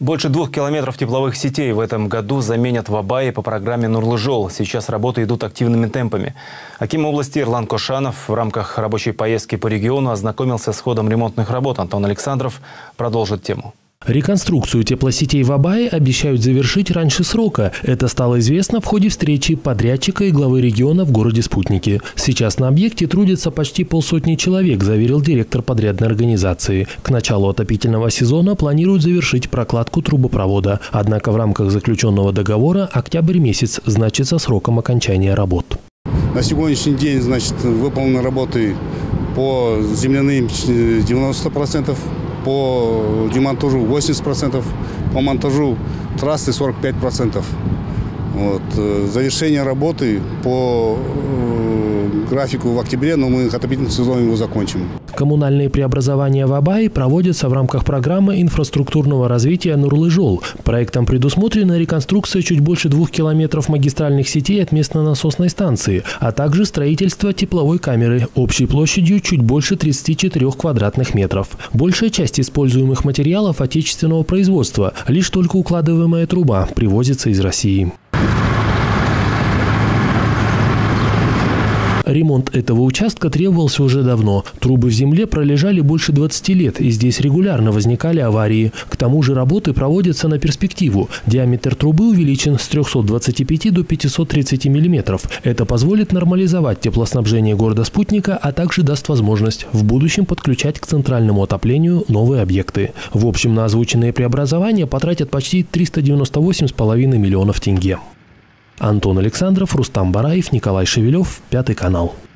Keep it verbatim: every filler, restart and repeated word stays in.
Больше двух километров тепловых сетей в этом году заменят в Абае по программе «Нурлы-Жол». Сейчас работы идут активными темпами. Аким области Ирлан Кошанов в рамках рабочей поездки по региону ознакомился с ходом ремонтных работ. Антон Александров продолжит тему. Реконструкцию теплосетей в Абае обещают завершить раньше срока. Это стало известно в ходе встречи подрядчика и главы региона в городе Спутники. Сейчас на объекте трудится почти полсотни человек, заверил директор подрядной организации. К началу отопительного сезона планируют завершить прокладку трубопровода. Однако в рамках заключенного договора октябрь месяц значится сроком окончания работ. На сегодняшний день, значит, выполнены работы по земляным девяносто процентов. По демонтажу восемьдесят процентов, по монтажу трассы сорок пять процентов. Вот. Завершение работы по графику в октябре, но мы к отопительному сезону его закончим. Коммунальные преобразования в Абае проводятся в рамках программы инфраструктурного развития «Нурлы-Жол». Проектом предусмотрена реконструкция чуть больше двух километров магистральных сетей от местно-насосной станции, а также строительство тепловой камеры общей площадью чуть больше тридцати четырёх квадратных метров. Большая часть используемых материалов отечественного производства, лишь только укладываемая труба привозится из России. Ремонт этого участка требовался уже давно. Трубы в земле пролежали больше двадцати лет, и здесь регулярно возникали аварии. К тому же работы проводятся на перспективу. Диаметр трубы увеличен с трёхсот двадцати пяти до пятисот тридцати миллиметров. Это позволит нормализовать теплоснабжение города Спутника, а также даст возможность в будущем подключать к центральному отоплению новые объекты. В общем, на озвученные преобразования потратят почти триста девяносто восемь с половиной миллионов тенге. Антон Александров, Рустам Бараев, Николай Шевелев, Пятый канал.